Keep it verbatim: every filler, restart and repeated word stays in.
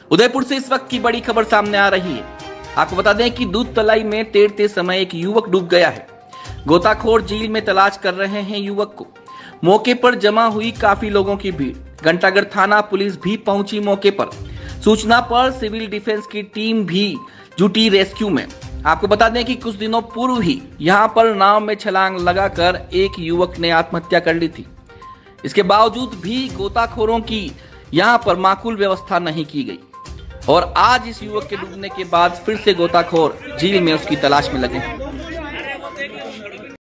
उदयपुर से इस वक्त की बड़ी खबर सामने आ रही है। आपको बता दें कि दूध तलाई में तैरते समय एक युवक डूब गया है। गोताखोर झील में तलाश कर रहे हैं युवक को। मौके पर जमा हुई काफी लोगों की भीड़। घंटाघर थाना पुलिस भी पहुंची मौके पर। सूचना पर सिविल डिफेंस की टीम भी जुटी रेस्क्यू में। आपको बता दें कि कुछ दिनों पूर्व ही यहां पर नाव में छलांग लगाकर एक युवक ने आत्महत्या कर ली थी। इसके बावजूद भी गोताखोरों की यहां पर माकूल व्यवस्था नहीं की गई और आज इस युवक के डूबने के बाद फिर से गोताखोर झील में उसकी तलाश में लगे हैं।